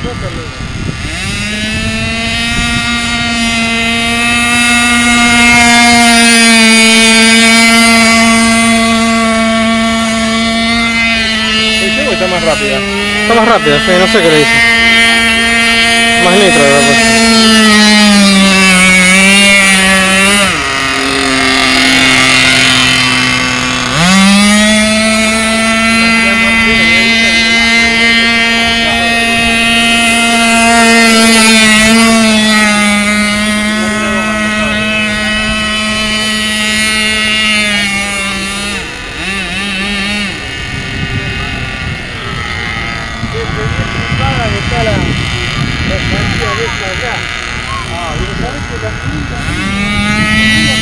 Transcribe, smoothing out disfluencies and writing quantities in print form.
Está más rápida. Está más rápida, sí, no sé qué le dice. Más nitro de verdad. Está la estancia de esta allá. Ah, ¿sabes que la